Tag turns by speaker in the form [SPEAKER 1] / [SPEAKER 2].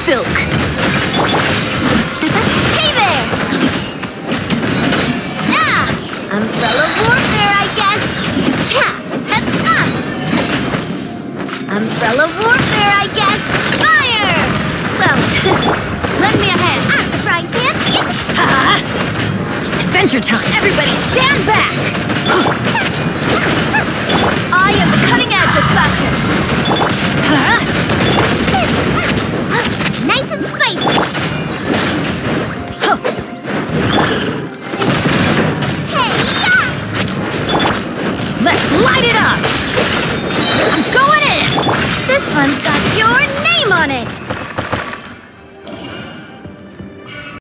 [SPEAKER 1] silk.
[SPEAKER 2] Hey there! Ah! Umbrella warfare, I guess! Cha! Umbrella warfare, I guess! Fire! Well, lend me a hand. Frying pan, it's...
[SPEAKER 1] Adventure time! Everybody stand back!
[SPEAKER 2] I am the cutting edge of fashion!